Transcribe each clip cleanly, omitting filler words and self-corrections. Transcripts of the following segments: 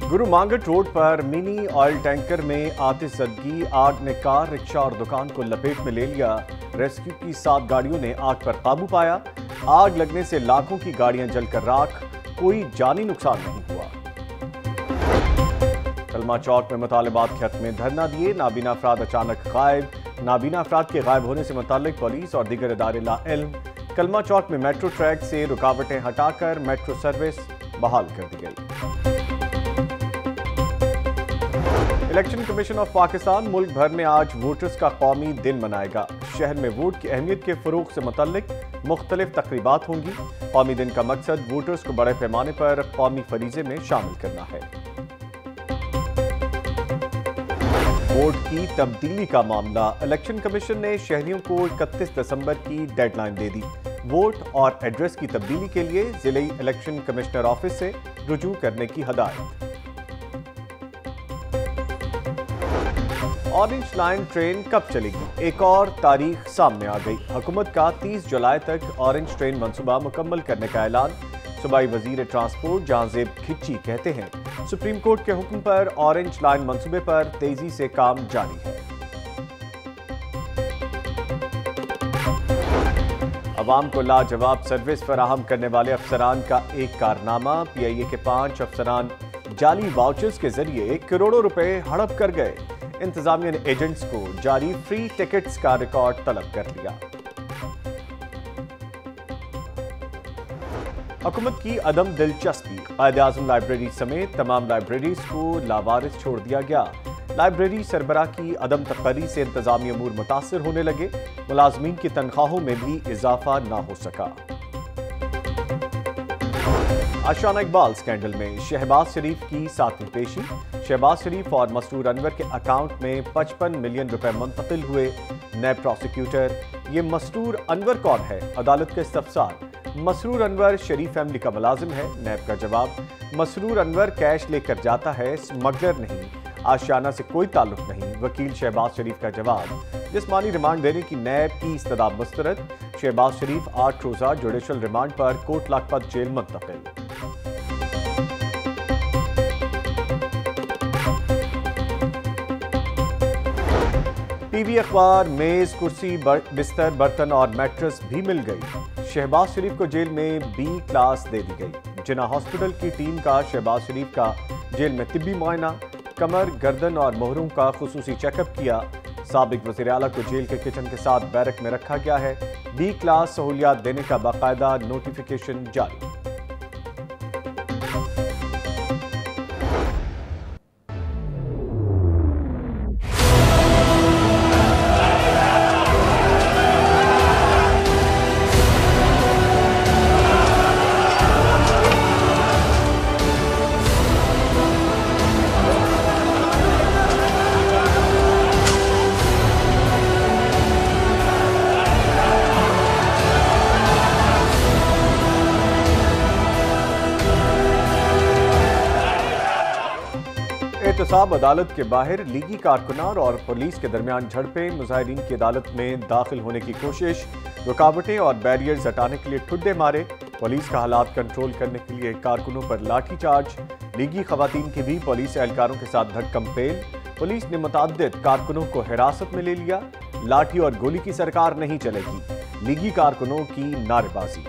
गुरु Mangat road पर mini oil tanker में आतिशज़दगी, आग ने कार, रिक्शा और दुकान को लपेट में ले लिया। रेस्क्यू की 7 गाड़ियों ने आग पर काबू पाया। आग लगने से लाखों की गाड़ियां जलकर राख, कोई जानी नुकसान नहीं हुआ। कलमा चौक में मुतालिबात के हक में धरना दिए, नाबीना अफराद अचानक गायब। नाबीना अफराद के गायब होने से मुताल्लिक पुलिस और दीगर इदारे लाइल्म। कलमा चौक में मेट्रो ट्रैक से रुकावटें हटाकर मेट्रो सर्विस बहाल कर दी गई। इलेक्शन कमीशन ऑफ पाकिस्तान मुल्क भर में आज वोटर्स का कौमी दिन मनाएगा। शहर में वोट की अहमियत के फरोग से मुतल्लिक मुख्तलिफ तकरीबात होंगी। कौमी दिन का मकसद वोटर्स को बड़े पैमाने पर कौमी फरीजे में शामिल करना है। वोट की तब्दीली का मामला, इलेक्शन कमीशन ने शहरियों को 31 दिसंबर की डेडलाइन दे दी। वोट और एड्रेस की तब्दीली के लिए जिले इलेक्शन कमिश्नर ऑफिस से रुजू करने की हदायत। ऑरेंज लाइन ट्रेन कब चलेगी, एक और तारीख सामने आ गई। हुकूमत का 30 जुलाई तक ऑरेंज ट्रेन मंसूबा मुकम्मल करने का ऐलान। सूबाई वजीर ट्रांसपोर्ट जहांजेब खिच्ची कहते हैं, सुप्रीम कोर्ट के हुक्म पर ऑरेंज लाइन मंसूबे पर तेजी से काम जारी है। अवाम को लाजवाब सर्विस फराहम करने वाले अफसरान का एक कारनामा, PIA के 5 अफसरान जाली वाउचर्स के जरिए करोड़ों रुपए हड़प कर गए। इंतजामिया ने एजेंट्स को जारी फ्री टिकट्स का रिकॉर्ड तलब कर लिया। हुकूमत की अदम दिलचस्पी, कायद-ए-आज़म लाइब्रेरी समेत तमाम लाइब्रेरीज को लावारिस छोड़ दिया गया। लाइब्रेरी सरबराह की अदम तकर्री से इंतजामी अमूर मुतासर होने लगे। मुलाजमीन की तनख्वाहों में भी इजाफा ना हो सका। आशियाना इकबाल स्कैंडल में शहबाज शरीफ की 7वीं पेशी। शहबाज शरीफ और मसरूर अनवर के अकाउंट में 55 मिलियन रुपए मुंतकिल हुए। नैब प्रोसिक्यूटर, ये मसरूर अनवर कौन है? अदालत का इस्तफसार, मसरूर अनवर शरीफ फैमिली का मुलाजिम है। नैब का जवाब, मसरूर अनवर कैश लेकर जाता है, स्मगलर नहीं, आशियाना से कोई ताल्लुक नहीं। वकील शहबाज शरीफ का जवाब, जिस्मानी रिमांड देने की नैब की इस्तदा मुस्तरद। शहबाज शरीफ 8 रोजा जुडिशल रिमांड पर कोट लखपत जेल मुंतकिल। टीवी, अखबार, मेज, कुर्सी, बिस्तर, बर्तन और मैट्रेस भी मिल गई। शहबाज शरीफ को जेल में B क्लास दे दी गई। जिना हॉस्पिटल की टीम का शहबाज शरीफ का जेल में तिब्बी मुआयना, कमर, गर्दन और मोहरों का खुसूसी चेकअप किया। साबिक वज़ीर आला को जेल के किचन के साथ बैरक में रखा गया है। B क्लास सहूलियात देने का बाकायदा नोटिफिकेशन जारी। एहतसाब अदालत के बाहर, लीगी कारकुनान और पुलिस के दरमियान झड़पें। मुजाहिरीन की अदालत में दाखिल होने की कोशिश, रुकावटें और बैरियर्स हटाने के लिए ठुड्डे मारे। पुलिस का हालात कंट्रोल करने के लिए कारकुनों पर लाठीचार्ज। लीगी खवातीन की भी पुलिस एहलकारों के साथ धक्कम-पेल। पुलिस ने मुतअद्दिद कारकुनों को हिरासत में ले लिया। लाठी और गोली की सरकार नहीं चलेगी, लीगी कारकुनों की नारेबाजी।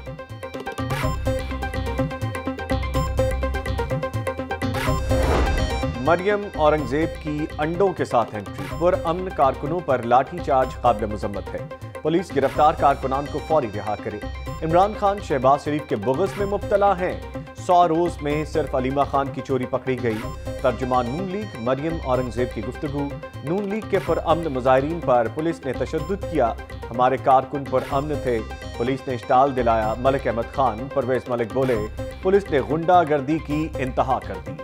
मरियम औरंगजेब की अंडों के साथ एंट्री, पुरअमन कारकुनों पर लाठीचार्ज काबिल मुजम्मत है। पुलिस गिरफ्तार कारकुनान को फौरी रिहा करे। इमरान खान शहबाज शरीफ के बुग़्ज़ में मुब्तला हैं। 100 रोज में सिर्फ अलीमा खान की चोरी पकड़ी गई। तर्जुमान नून लीग, मरियम औरंगजेब की गुफ्तगू। नून लीग के पुरअमन मुजाहिरीन पर पुलिस ने तशद्दुद किया। हमारे कारकुन पुरअमन थे, पुलिस ने इश्ताल दिलाया। मलिक अहमद खान, परवेज मलिक बोले, पुलिस ने गुंडागर्दी की इंतहा कर दी।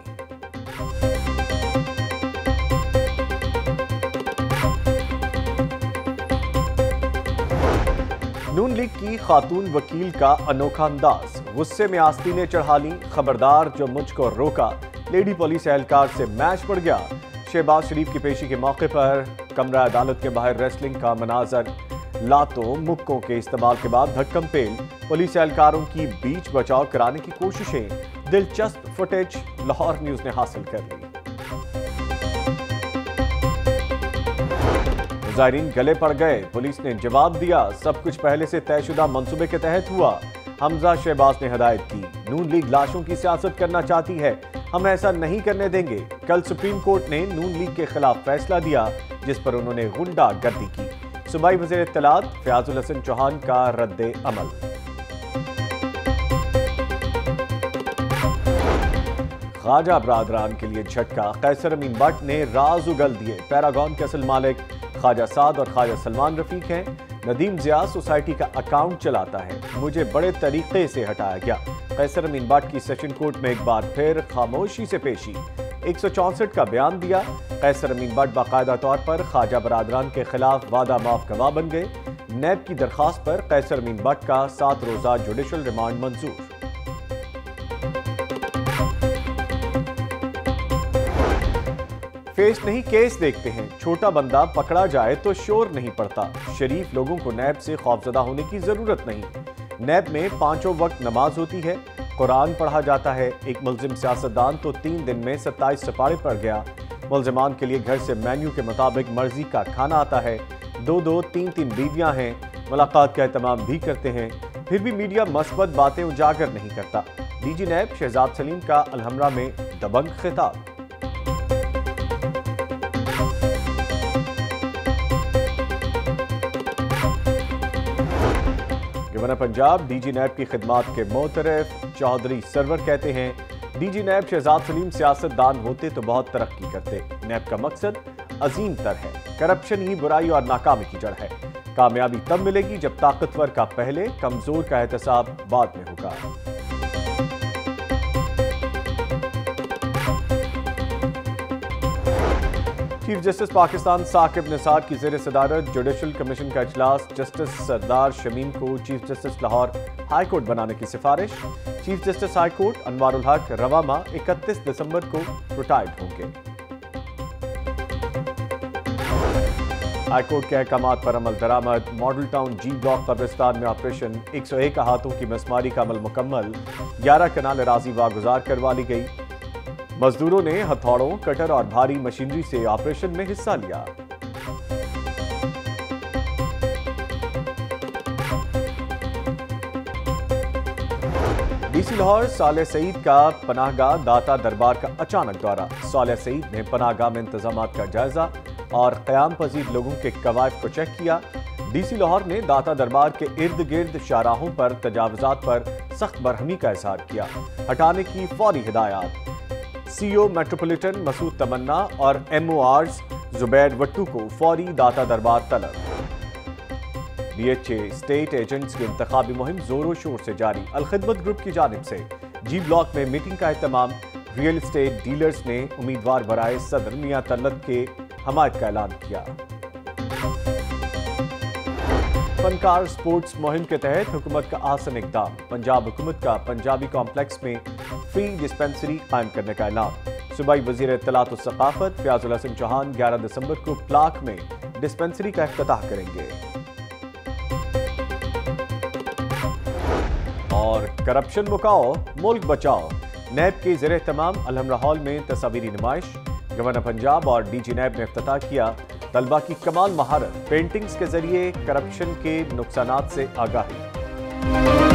नून लीग की खातून वकील का अनोखा अंदाज, गुस्से में आस्तीनें चढ़ा ली। खबरदार जो मुझको रोका, लेडी पुलिस एहलकार से मैच पड़ गया। शहबाज शरीफ की पेशी के मौके पर कमरा अदालत के बाहर रेसलिंग का मनाजर। लातों मुक्कों के इस्तेमाल के बाद धक्कम पेल। पुलिस एहलकारों की बीच बचाव कराने की कोशिशें। दिलचस्प फुटेज लाहौर न्यूज ने हासिल कर ली। मुजाहिरीन गले पड़ गए, पुलिस ने जवाब दिया, सब कुछ पहले से तयशुदा मंसूबे के तहत हुआ। हमजा शहबाज ने हदायत की, नून लीग लाशों की सियासत करना चाहती है, हम ऐसा नहीं करने देंगे। कल सुप्रीम कोर्ट ने नून लीग के खिलाफ फैसला दिया जिस पर उन्होंने गुंडागर्दी की। सूबाई वज़ीर इत्तलात फयाजुल हसन चौहान का रद्दे अमल। ख्वाजा बरादरान के लिए झटका, कैसर अमीन बट ने राज उगल दिए। पैरागॉन के असल मालिक ख्वाजा साद और ख्वाजा सलमान रफीक हैं। नदीम ज़िया सोसाइटी का अकाउंट चलाता है, मुझे बड़े तरीके से हटाया गया। कैसर अमीन बट की सेशन कोर्ट में एक बार फिर खामोशी से पेशी, 164 का बयान दिया। कैसर अमीन बट बाकायदा तौर पर ख्वाजा बरादरान के खिलाफ वादा माफ गवाह बन गए। नैब की दरखास्त पर कैसर अमीन बट का 7 रोजा जुडिशल रिमांड मंजूर। फेस नहीं केस देखते हैं, छोटा बंदा पकड़ा जाए तो शोर नहीं पड़ता। शरीफ लोगों को नैब से खौफजदा होने की जरूरत नहीं। नैब में 5 वक्त नमाज होती है, कुरान पढ़ा जाता है। एक मुल्जिम सियासतदान तो 3 दिन में 27 सपाड़े पड़ गया। मुल्जिमान के लिए घर से मेन्यू के मुताबिक मर्जी का खाना आता है। 2-2, 3-3 बीवियां हैं, मुलाकात का एहतमाम भी करते हैं, फिर भी मीडिया मस्बत बातें उजागर नहीं करता। डीजी नैब शहजाद सलीम का अलहमरा में दबंग खिताब। गवर्नर पंजाब डीजी नैब की खिदमात के मोतरफ चौधरी सरवर कहते हैं, डीजी नैब शहजाद सलीम सियासतदान होते तो बहुत तरक्की करते। नैब का मकसद अजीम तर है, करप्शन ही बुराई और नाकामी की जड़ है। कामयाबी तब मिलेगी जब ताकतवर का पहले, कमजोर का एहतसाब बाद में होगा। चीफ जस्टिस पाकिस्तान साकिब निसार की ज़ेर सदारत जुडिशल कमीशन का इजलास, जस्टिस सरदार शमीम को chief justice Lahore high court बनाने की सिफारिश। Chief justice high court Anwarul Haq रवा माह 31 दिसंबर को रिटायर्ड होंगे। हाई कोर्ट के अहकामात पर अमल दरामद, मॉडल टाउन जी ब्लॉक कब्रिस्तान में ऑपरेशन, 101 हाथों की मसमारी का अमल मुकम्मल, 11 कनाल अराजी वागुजार करवा ली गई। मजदूरों ने हथौड़ों, कटर और भारी मशीनरी से ऑपरेशन में हिस्सा लिया। डीसी लाहौर साले सईद का पनाहगाह दाता दरबार का अचानक दौरा। साले सईद ने पनाहगाह में इंतजामात का जायजा और क़याम पजीर लोगों के कवायद को चेक किया। डीसी लाहौर ने दाता दरबार के इर्द गिर्द शाहराहों पर तजावुजात पर सख्त बरहमी का इजहार किया, हटाने की फौरी हिदायत। सीईओ मेट्रोपॉलिटन मसूद तमन्ना और एमओआर्स जुबैर वट्टू को फौरी दाता दरबार तलब। बीएचए स्टेट एजेंट्स की इंतखाबी मुहिम जोरों शोर से जारी। अलखिदमत ग्रुप की जानिब से जी ब्लॉक में मीटिंग का एहतमाम। रियल एस्टेट डीलर्स ने उम्मीदवार बराए सदर मियां तल्लत के हमायत का ऐलान किया। फनकार स्पोर्ट्स मुहिम के तहत हुकूमत का आसन इकदाम। पंजाब हुकूमत का पंजाबी कॉम्प्लेक्स में फ्री डिस्पेंसरी कायम करने का ऐलान। सूबाई वज़ीर इत्तलात और सकाफत फयाजुल हसन चौहान 11 दिसंबर को प्लाक में डिस्पेंसरी का इफ्तिताह करेंगे। और करप्शन मुकाओ, मुल्क बचाओ, नैब के ज़ेर एहतमाम अलहमरा हॉल में तस्वीरी नुमाइश। गवर्नर पंजाब और डीजी नैब ने इफ्तिताह किया। तलबा की कमाल महारत, पेंटिंग्स के जरिए करप्शन के नुकसानात से आगाही।